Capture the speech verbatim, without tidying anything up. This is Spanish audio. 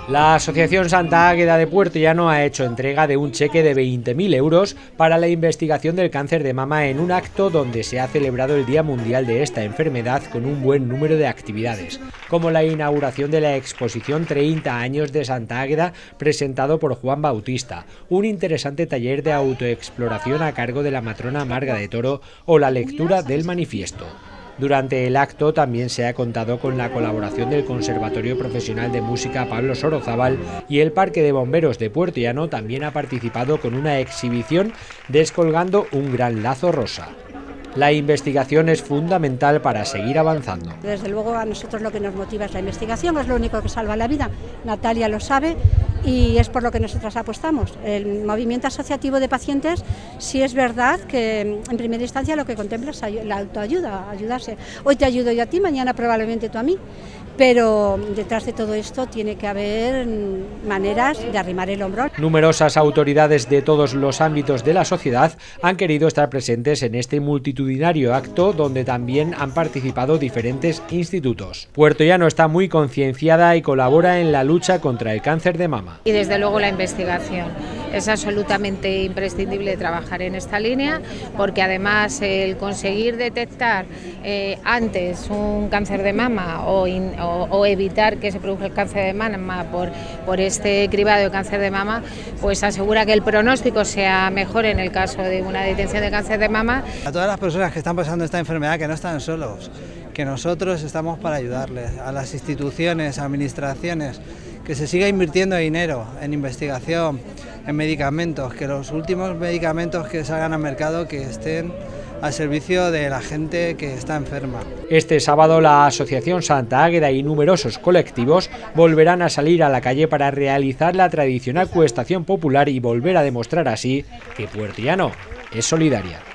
La Asociación Santa Águeda de Puerto Llano ha hecho entrega de un cheque de veinte mil euros para la investigación del cáncer de mama en un acto donde se ha celebrado el Día Mundial de esta enfermedad con un buen número de actividades, como la inauguración de la exposición treinta años de Santa Águeda presentado por Juan Bautista, un interesante taller de autoexploración a cargo de la matrona Marga de Toro o la lectura del manifiesto. Durante el acto también se ha contado con la colaboración del Conservatorio Profesional de Música Pablo Sorozábal y el Parque de Bomberos de Puerto Llano también ha participado con una exhibición descolgando un gran lazo rosa. La investigación es fundamental para seguir avanzando. Desde luego a nosotros lo que nos motiva es la investigación, es lo único que salva la vida. Natalia lo sabe y es por lo que nosotros apostamos. El movimiento asociativo de pacientes sí es verdad que en primera instancia lo que contempla es la autoayuda, ayudarse. Hoy te ayudo yo a ti, mañana probablemente tú a mí. Pero detrás de todo esto tiene que haber maneras de arrimar el hombro. Numerosas autoridades de todos los ámbitos de la sociedad han querido estar presentes en este multitudinario acto donde también han participado diferentes institutos. Puerto Llano está muy concienciada y colabora en la lucha contra el cáncer de mama. Y desde luego la investigación. Es absolutamente imprescindible trabajar en esta línea porque además el conseguir detectar eh, antes un cáncer de mama o, in, o, o evitar que se produzca el cáncer de mama por, por este cribado de cáncer de mama, pues asegura que el pronóstico sea mejor en el caso de una detección de cáncer de mama. A todas las personas que están pasando esta enfermedad, que no están solos, que nosotros estamos para ayudarles, a las instituciones, administraciones, que se siga invirtiendo dinero en investigación, en medicamentos, que los últimos medicamentos que salgan al mercado que estén al servicio de la gente que está enferma. Este sábado la Asociación Santa Águeda y numerosos colectivos volverán a salir a la calle para realizar la tradicional cuestación popular y volver a demostrar así que Puerto Llano es solidaria.